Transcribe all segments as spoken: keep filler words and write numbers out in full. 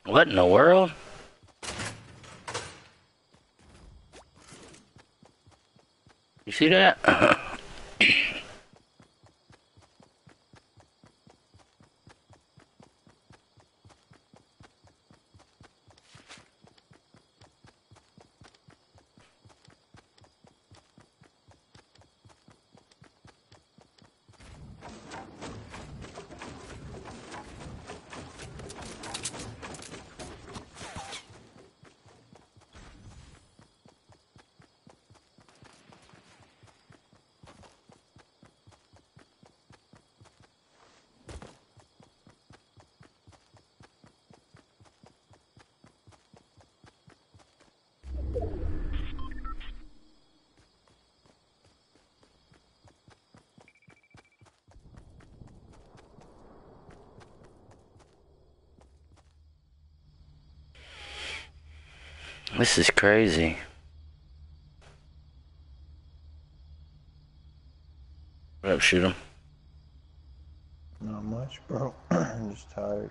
What in the world? You see that? This is crazy. What up, shoot him? Not much, bro. I'm just tired.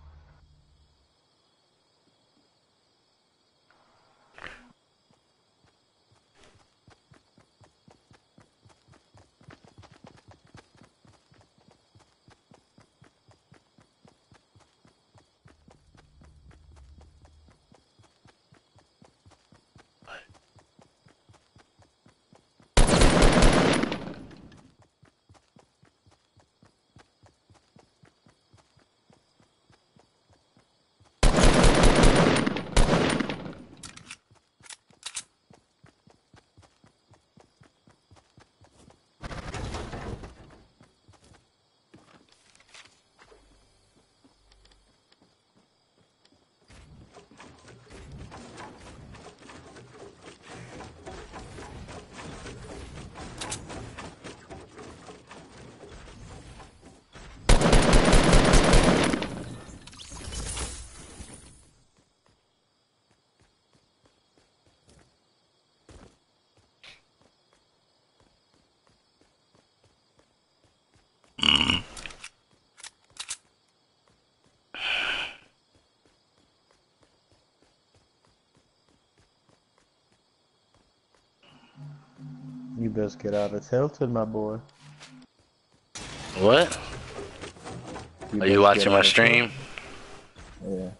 You best get out of Tilted, my boy. What? You Are you best get watching my out of stream? Tilted. Yeah.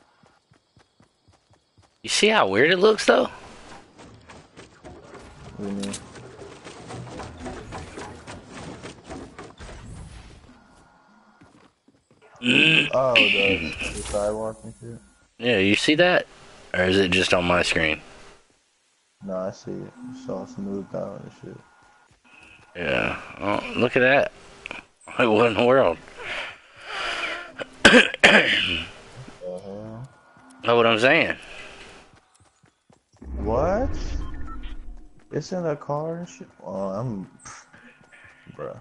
You see how weird it looks, though? What do you mean? Mm. Oh, the, the sidewalk and shit? Yeah, you see that? Or is it just on my screen? No, I see it. It's all smoothed out and shit. Yeah. Oh, look at that. Like, what in the world? What the hell? Know what I'm saying? What? It's in the car and shit? Oh, I'm... Bruh.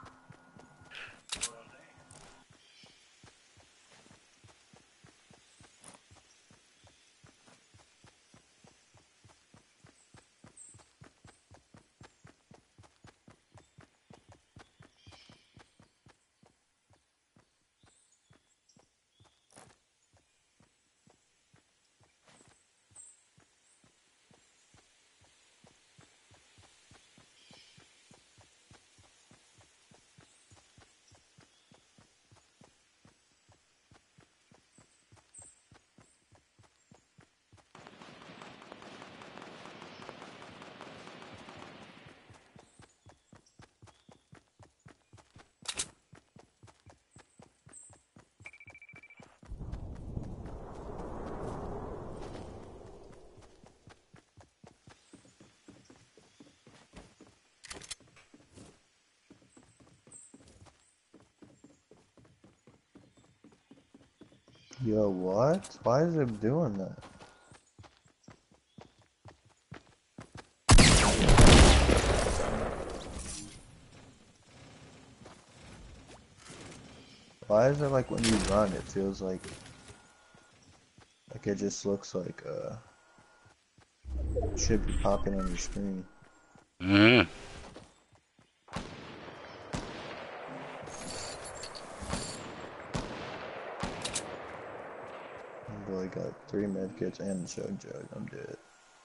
Yo, what? Why is it doing that? Why is it like when you run, it feels like... Like it just looks like, uh... it should be popping on your screen. Mm-hmm. got three med kits and a chug jug. I'm dead.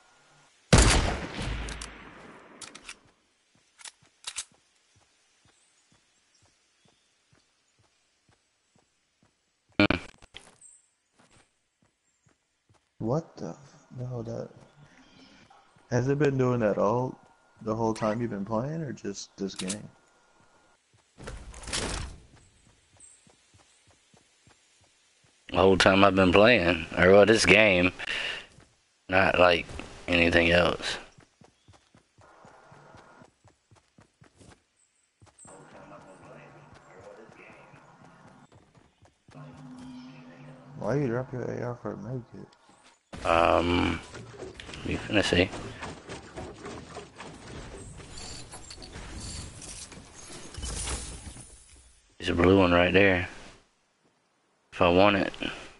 What the? No, that. Has it been doing that all the whole time you've been playing, or just this game? The whole time I've been playing, or well, this game, not like anything else. Why you drop your A R for a med kit? Um, you finna see. There's a blue one right there. If I want it.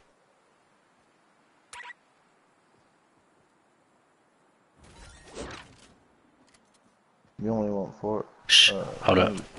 You only want four. Shh, Uh, hold up. one.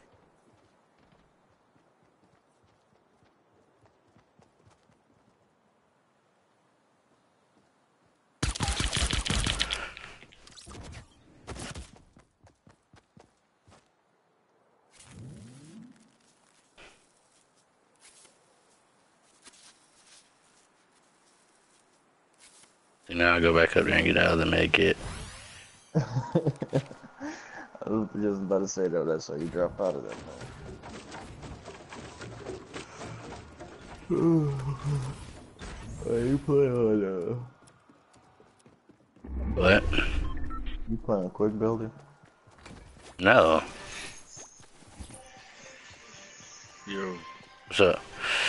So now I go back up there and get out of the med kit. I was just about to say though, that's how you drop out of that man. Are you playing on uh What? You playing quick builder? No. Yo, What's up?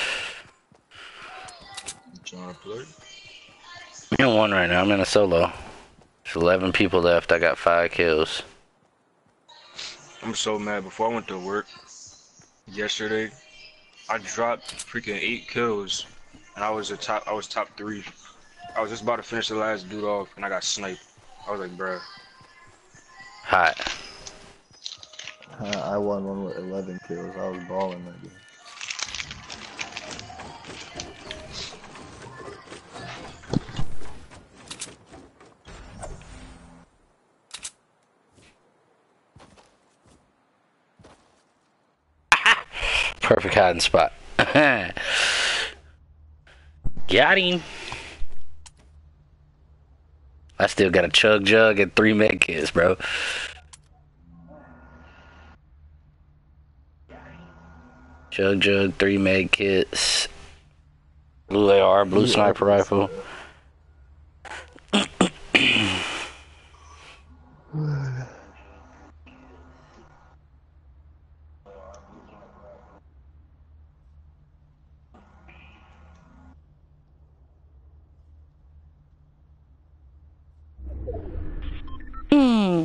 you trying to play? I'm in one right now. I'm in a solo. There's eleven people left. I got five kills. I'm so mad. Before I went to work yesterday, I dropped freaking eight kills, and I was a top. I was top three. I was just about to finish the last dude off, and I got sniped. I was like, bruh. Hot. Uh, I won one with eleven kills. I was balling that game. Perfect hiding spot. Got him. I still got a chug jug and three med kits, bro. Chug jug, three med kits, blue A R, blue sniper rifle. Hmm.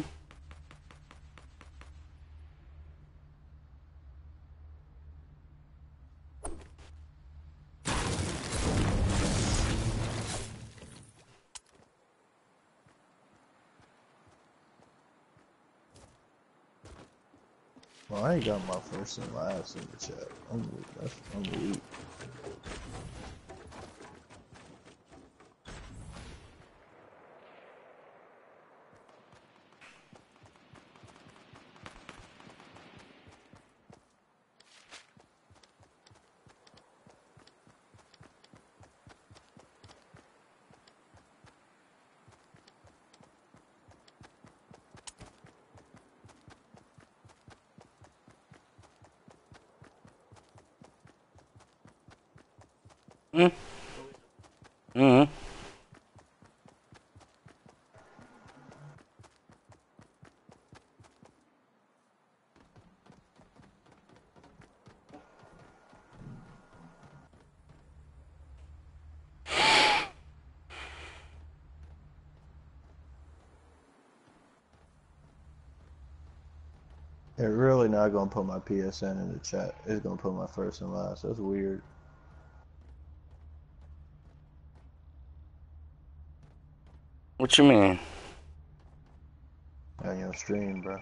Well, I ain't got my first and last in the chat. I'm weak. That's, I'm weak. Mm. Mm. They're really not gonna put my P S N in the chat. It's gonna put my first and last. That's weird. What you mean? On your stream, bro.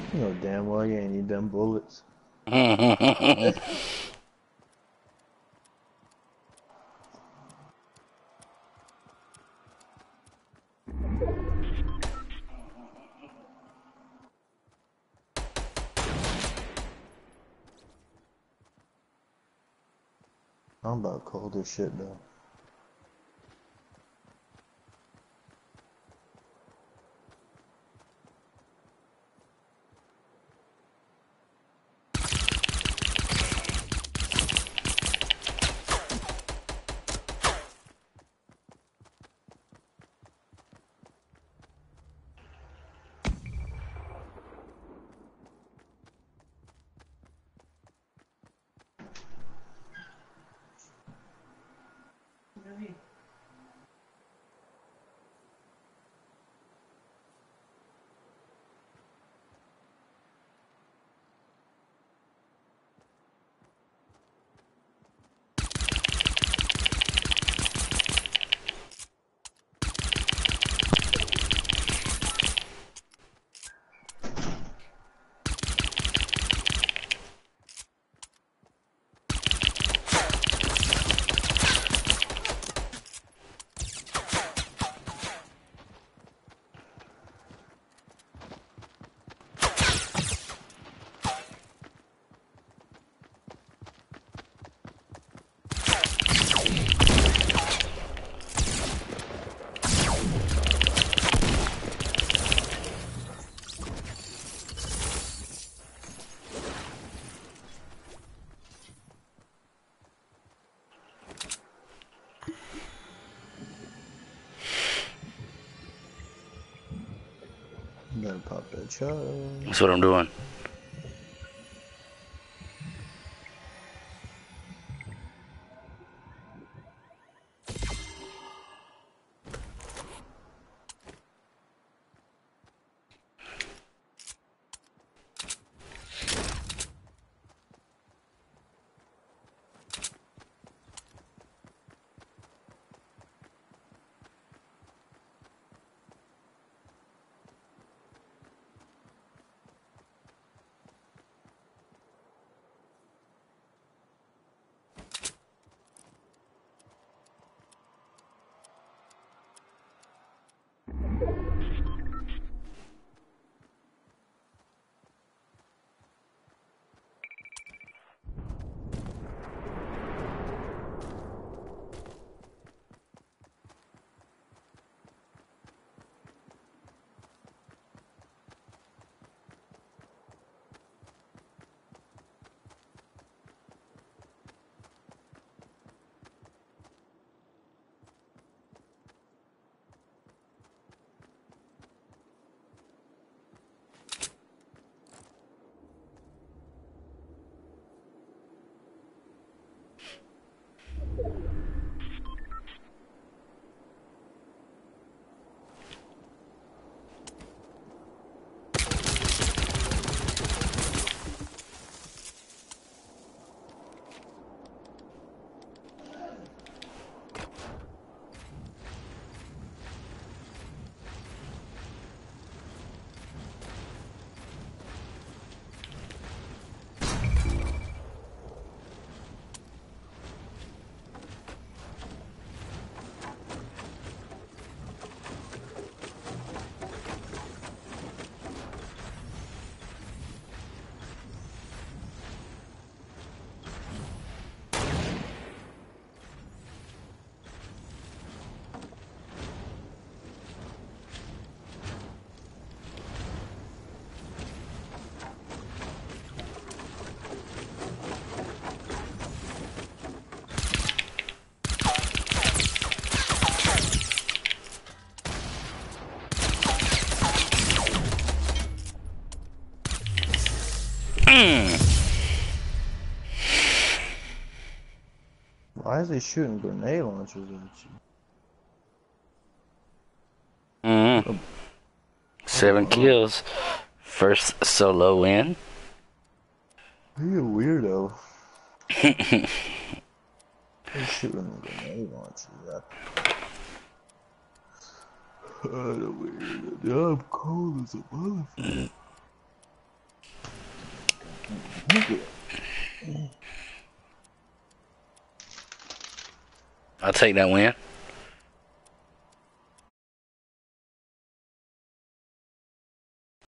You know damn well you ain't need them bullets. I'm about cold as shit though. You gotta pop that shot. That's what I'm doing. Why is he shooting grenade launchers at you? Mm-hmm. Oh, Seven oh, kills. First solo win. He a weirdo. He's shooting grenade launchers at me. Oh, the weirdo. Yeah, I'm cold as a motherfucker. I'll take that win.